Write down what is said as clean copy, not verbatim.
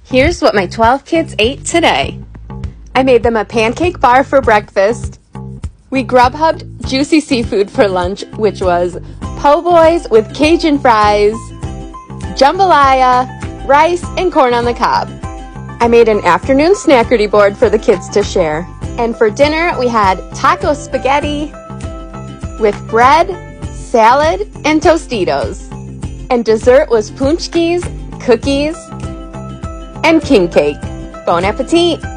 Here's what my 12 kids ate today. I made them a pancake bar for breakfast. We Grubhubbed juicy seafood for lunch, which was po' boys with Cajun fries, jambalaya, rice, and corn on the cob. I made an afternoon Snackerty board for the kids to share. And for dinner, we had taco spaghetti with bread, salad, and Tostitos. And dessert was Paczkis, cookies, and king cake. Bon appetit!